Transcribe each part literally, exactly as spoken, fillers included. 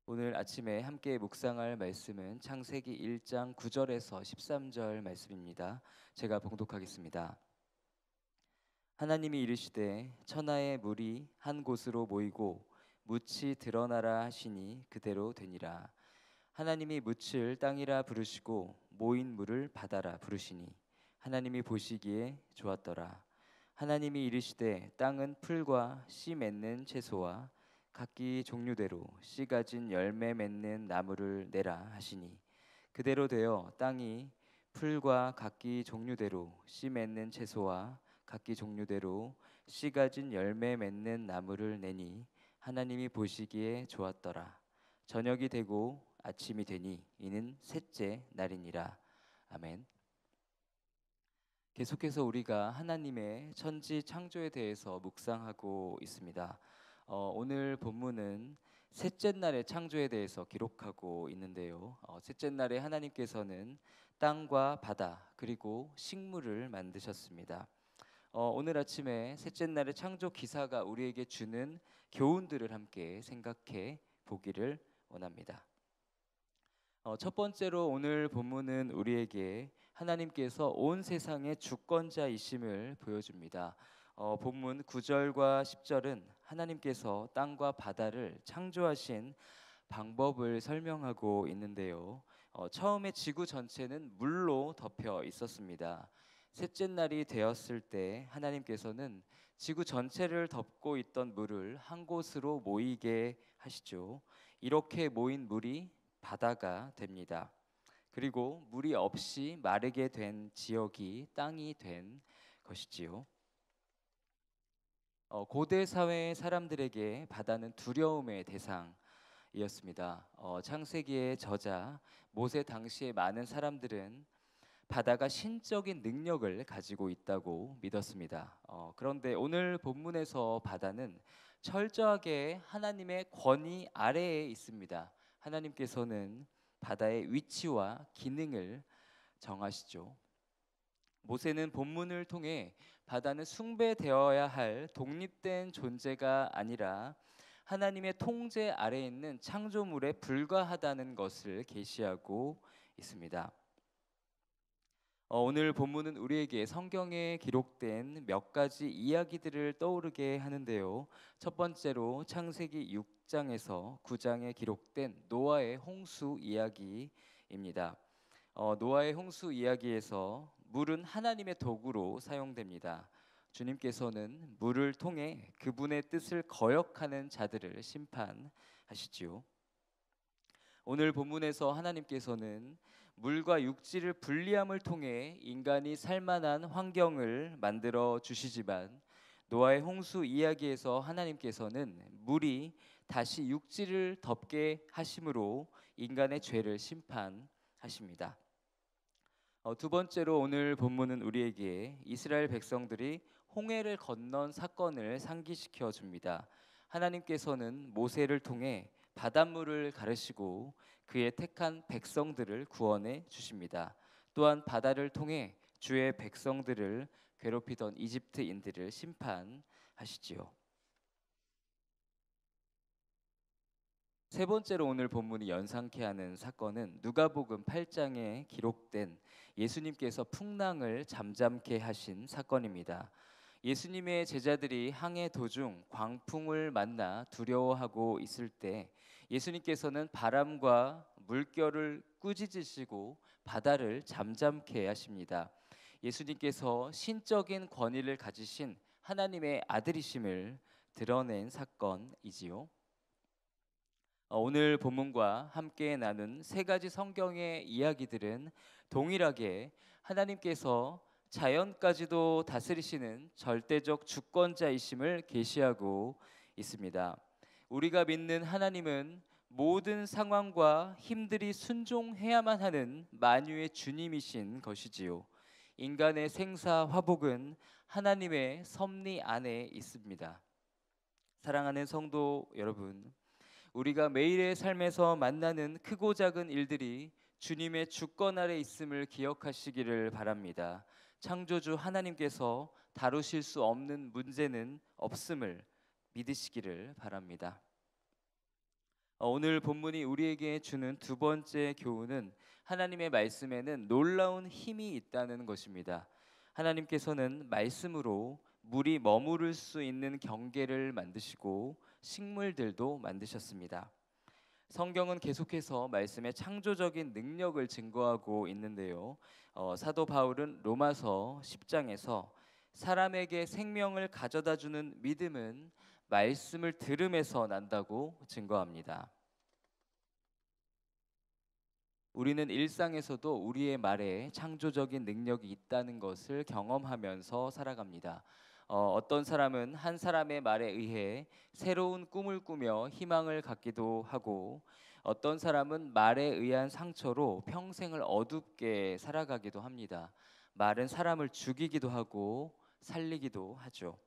오늘 아침에 함께 묵상할 말씀은 창세기 일 장 구 절에서 십삼 절 말씀입니다. 제가 봉독하겠습니다. 하나님이 이르시되 천하의 물이 한 곳으로 모이고 묻이 드러나라 하시니 그대로 되니라. 하나님이 묻을 땅이라 부르시고 모인 물을 바다라 부르시니 하나님이 보시기에 좋았더라. 하나님이 이르시되 땅은 풀과 씨 맺는 채소와 각기 종류대로 씨 가진 열매 맺는 나무를 내라 하시니 그대로 되어 땅이 풀과 각기 종류대로 씨 맺는 채소와 각기 종류대로 씨 가진 열매 맺는 나무를 내니 하나님이 보시기에 좋았더라. 저녁이 되고 아침이 되니 이는 셋째 날이니라. 아멘. 계속해서 우리가 하나님의 천지 창조에 대해서 묵상하고 있습니다. 어, 오늘 본문은 셋째 날의 창조에 대해서 기록하고 있는데요. 어, 셋째 날에 하나님께서는 땅과 바다 그리고 식물을 만드셨습니다. 어, 오늘 아침에 셋째 날의 창조 기사가 우리에게 주는 교훈들을 함께 생각해 보기를 원합니다. 어, 첫 번째로 오늘 본문은 우리에게 하나님께서 온 세상의 주권자이심을 보여줍니다. 어, 본문 구 절과 십 절은 하나님께서 땅과 바다를 창조하신 방법을 설명하고 있는데요. 어, 처음에 지구 전체는 물로 덮여 있었습니다. 셋째 날이 되었을 때 하나님께서는 지구 전체를 덮고 있던 물을 한 곳으로 모이게 하시죠. 이렇게 모인 물이 바다가 됩니다. 그리고 물이 없이 마르게 된 지역이 땅이 된 것이지요. 어, 고대 사회의 사람들에게 바다는 두려움의 대상이었습니다. 어, 창세기의 저자 모세 당시의 많은 사람들은 바다가 신적인 능력을 가지고 있다고 믿었습니다. 어, 그런데 오늘 본문에서 바다는 철저하게 하나님의 권위 아래에 있습니다. 하나님께서는 바다의 위치와 기능을 정하시죠. 모세는 본문을 통해 바다는 숭배되어야 할 독립된 존재가 아니라 하나님의 통제 아래에 있는 창조물에 불과하다는 것을 계시하고 있습니다. 어, 오늘 본문은 우리에게 성경에 기록된 몇 가지 이야기들을 떠오르게 하는데요. 첫 번째로 창세기 육 장에서 구 장에 기록된 노아의 홍수 이야기입니다. 어, 노아의 홍수 이야기에서 물은 하나님의 도구로 사용됩니다. 주님께서는 물을 통해 그분의 뜻을 거역하는 자들을 심판하시지요. 오늘 본문에서 하나님께서는 물과 육지를 분리함을 통해 인간이 살만한 환경을 만들어 주시지만 노아의 홍수 이야기에서 하나님께서는 물이 다시 육지를 덮게 하심으로 인간의 죄를 심판하십니다. 어, 두 번째로 오늘 본문은 우리에게 이스라엘 백성들이 홍해를 건넌 사건을 상기시켜 줍니다. 하나님께서는 모세를 통해 바닷물을 가르시고 그의 택한 백성들을 구원해 주십니다. 또한 바다를 통해 주의 백성들을 괴롭히던 이집트인들을 심판하시지요. 세 번째로 오늘 본문이 연상케 하는 사건은 누가복음 팔 장에 기록된 예수님께서 풍랑을 잠잠케 하신 사건입니다. 예수님의 제자들이 항해 도중 광풍을 만나 두려워하고 있을 때 예수님께서는 바람과 물결을 꾸짖으시고 바다를 잠잠케 하십니다. 예수님께서 신적인 권위를 가지신 하나님의 아들이심을 드러낸 사건이지요. 오늘 본문과 함께 나눈 세 가지 성경의 이야기들은 동일하게 하나님께서 자연까지도 다스리시는 절대적 주권자이심을 계시하고 있습니다. 우리가 믿는 하나님은 모든 상황과 힘들이 순종해야만 하는 만유의 주님이신 것이지요. 인간의 생사 화복은 하나님의 섭리 안에 있습니다. 사랑하는 성도 여러분, 우리가 매일의 삶에서 만나는 크고 작은 일들이 주님의 주권 아래 있음을 기억하시기를 바랍니다. 창조주 하나님께서 다루실 수 없는 문제는 없음을 믿으시기를 바랍니다. 어, 오늘 본문이 우리에게 주는 두 번째 교훈은 하나님의 말씀에는 놀라운 힘이 있다는 것입니다. 하나님께서는 말씀으로 물이 머무를 수 있는 경계를 만드시고 식물들도 만드셨습니다. 성경은 계속해서 말씀의 창조적인 능력을 증거하고 있는데요. 어, 사도 바울은 로마서 십 장에서 사람에게 생명을 가져다 주는 믿음은 말씀을 들음에서 난다고 증거합니다. 우리는 일상에서도 우리의 말에 창조적인 능력이 있다는 것을 경험하면서 살아갑니다. 어, 어떤 사람은 한 사람의 말에 의해 새로운 꿈을 꾸며 희망을 갖기도 하고, 어떤 사람은 말에 의한 상처로 평생을 어둡게 살아가기도 합니다. 말은 사람을 죽이기도 하고 살리기도 하죠.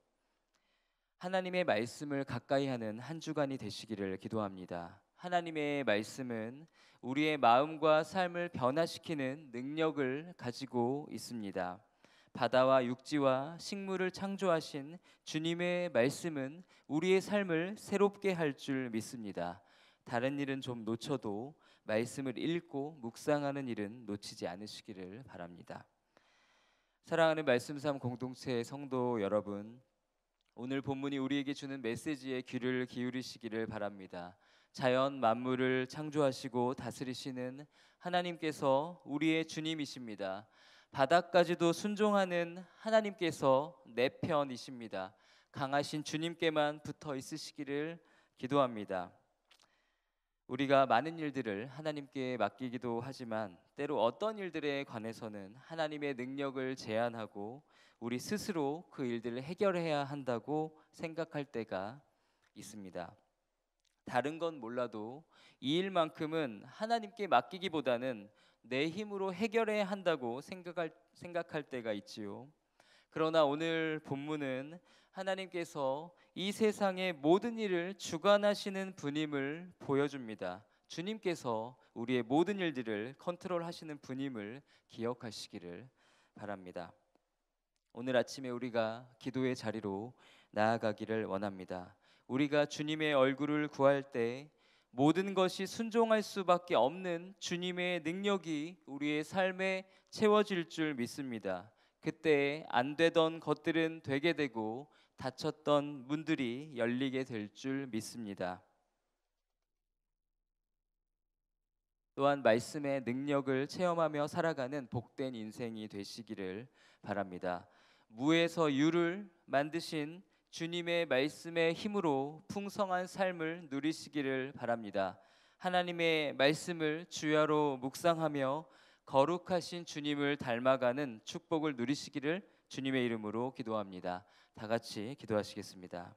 하나님의 말씀을 가까이 하는 한 주간이 되시기를 기도합니다. 하나님의 말씀은 우리의 마음과 삶을 변화시키는 능력을 가지고 있습니다. 바다와 육지와 식물을 창조하신 주님의 말씀은 우리의 삶을 새롭게 할 줄 믿습니다. 다른 일은 좀 놓쳐도 말씀을 읽고 묵상하는 일은 놓치지 않으시기를 바랍니다. 사랑하는 말씀 삶 공동체 성도 여러분, 오늘 본문이 우리에게 주는 메시지에 귀를 기울이시기를 바랍니다. 자연 만물을 창조하시고 다스리시는 하나님께서 우리의 주님이십니다. 바다까지도 순종하는 하나님께서 내 편이십니다. 강하신 주님께만 붙어 있으시기를 기도합니다. 우리가 많은 일들을 하나님께 맡기기도 하지만 때로 어떤 일들에 관해서는 하나님의 능력을 제한하고 우리 스스로 그 일들을 해결해야 한다고 생각할 때가 있습니다. 다른 건 몰라도 이 일만큼은 하나님께 맡기기보다는 내 힘으로 해결해야 한다고 생각할, 생각할 때가 있지요. 그러나 오늘 본문은 하나님께서 이 세상의 모든 일을 주관하시는 분임을 보여줍니다. 주님께서 우리의 모든 일들을 컨트롤하시는 분임을 기억하시기를 바랍니다. 오늘 아침에 우리가 기도의 자리로 나아가기를 원합니다. 우리가 주님의 얼굴을 구할 때 모든 것이 순종할 수밖에 없는 주님의 능력이 우리의 삶에 채워질 줄 믿습니다. 그때 안 되던 것들은 되게 되고 닫혔던 문들이 열리게 될 줄 믿습니다. 또한 말씀의 능력을 체험하며 살아가는 복된 인생이 되시기를 바랍니다. 무에서 유를 만드신 주님의 말씀의 힘으로 풍성한 삶을 누리시기를 바랍니다. 하나님의 말씀을 주야로 묵상하며 거룩하신 주님을 닮아가는 축복을 누리시기를 주님의 이름으로 기도합니다. 다 같이 기도하시겠습니다.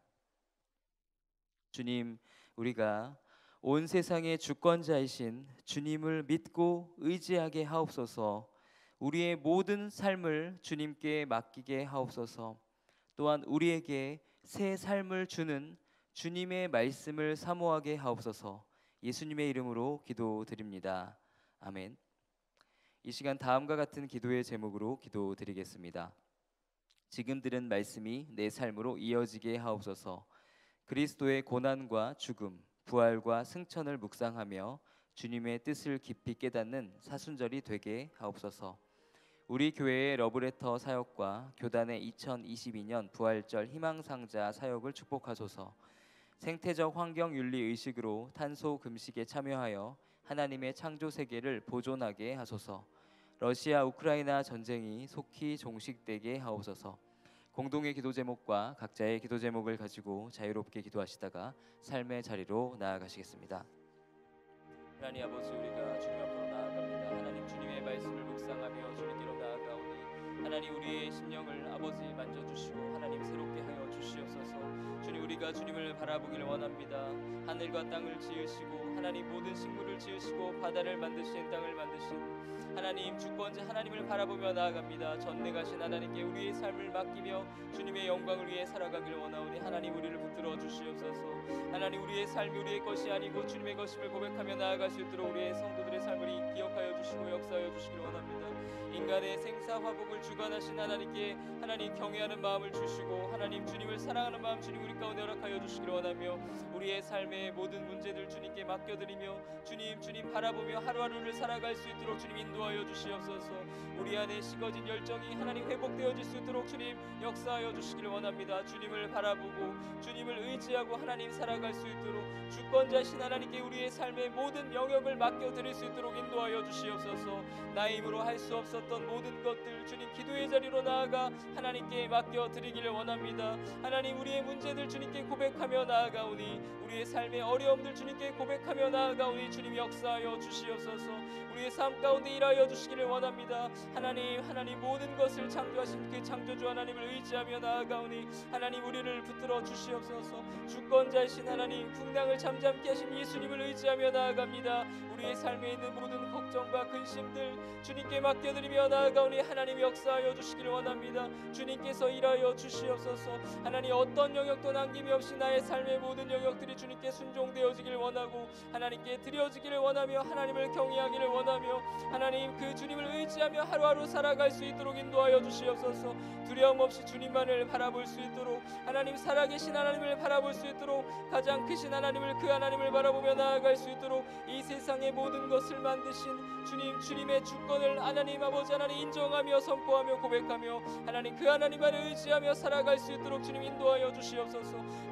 주님, 우리가 온 세상의 주권자이신 주님을 믿고 의지하게 하옵소서. 우리의 모든 삶을 주님께 맡기게 하옵소서. 또한 우리에게 새 삶을 주는 주님의 말씀을 사모하게 하옵소서. 예수님의 이름으로 기도드립니다. 아멘. 이 시간 다음과 같은 기도의 제목으로 기도드리겠습니다. 지금 들은 말씀이 내 삶으로 이어지게 하옵소서. 그리스도의 고난과 죽음, 부활과 승천을 묵상하며 주님의 뜻을 깊이 깨닫는 사순절이 되게 하옵소서. 우리 교회의 러브레터 사역과 교단의 이천이십이 년 부활절 희망상자 사역을 축복하소서. 생태적 환경윤리 의식으로 탄소 금식에 참여하여 하나님의 창조 세계를 보존하게 하소서. 러시아 우크라이나 전쟁이 속히 종식되게 하옵소서. 공동의 기도 제목과 각자의 기도 제목을 가지고 자유롭게 기도하시다가 삶의 자리로 나아가시겠습니다. 하나님 아버지, 우리가 주님 앞으로 나아갑니다. 하나님, 주님의 말씀을 묵상하며 주님께로 나아가오니 하나님, 우리의 심령을 아버지 만져주시고 하나님 새롭게 하여 주시옵소서. 주님, 우리가 주님을 바라보기를 원합니다. 하늘과 땅을 지으시고 하나님 모든 식물을 지으시고 바다를 만드신 땅을 만드신 하나님 주권자 하나님을 바라보며 나아갑니다. 전능하신 하나님께 우리의 삶을 맡기며 주님의 영광을 위해 살아가기를 원하오니 하나님, 우리를 붙들어 주시옵소서. 하나님, 우리의 삶이 우리의 것이 아니고 주님의 것임을 고백하며 나아갈 수 있도록 우리의 성도들의 삶을 기억하여 주시고 역사하여 주시기를 원합니다. 인간의 생사화복을 주관하신 하나님께 하나님 경외하는 마음을 주시고 하나님 주님을 사랑하는 마음 주님 우리 가운데 허락하여 주시기를 원하며 우리의 삶의 모든 문제들 주님께 맡겨드리며 주님 주님 바라보며 하루하루를 살아갈 수 있도록 주님 인도하여 주시옵소서. 우리 안에 식어진 열정이 하나님 회복되어질 수 있도록 주님 역사하여 주시기를 원합니다. 주님을 바라보고 주님을 의지하고 하나님 살아갈 수 있도록 주권자신 하나님께 우리의 삶의 모든 영역을 맡겨드릴 수 있도록 인도하여 주시옵소서. 나의 힘으로 할 수 없었던 모든 것들 주님 기도의 자리로 나아가 하나님께 맡겨드리기를 원합니다. 하나님 우리의 문제들 주님께 고백하며 나아가오니 우리의 삶의 어려움들 주님께 고백하며 나아가오니 주님 역사하여 주시옵소서. 우리의 삶 가운데 일하여 주시기를 원합니다. 하나님 하나님 모든 것을 창조하신 그 창조주 하나님을 의지하며 나아가오니 하나님 우리를 붙들어 주시옵소서. 주권자이신 하나님 풍랑을 잠잠케 하신 예수님을 의지하며 나아갑니다. 우리의 삶에 있는 모든 걱정과 근심들 주님께 맡겨드리며 나아가오니 하나님 역사하여 주시기를 원합니다. 주님께서 일하여 주시옵소서. 하나님 어떤 영역도 남김이 없이 나의 삶의 모든 영역들이 주님께 순종되어지기를 원하고 하나님께 드려지기를 원하며 하나님을 경외하기를 원하며 하나님 그 주님을 의지하며 하루하루 살아갈 수 있도록 인도하여 주시옵소서. 두려움 없이 주님만을 바라볼 수 있도록 하나님 살아계신 하나님을 바라볼 수 있도록 가장 크신 하나님을 그 하나님을 바라보며 나아갈 수 있도록 이 세상의 모든 것을 만드신 주님 주님의 주권을 하나님 아버지 하나님 인정하며 선포하며 고백하며 하나님 그 하나님만을 의지하며 살아갈 수 있도록 주님 인도하여 주시옵소서.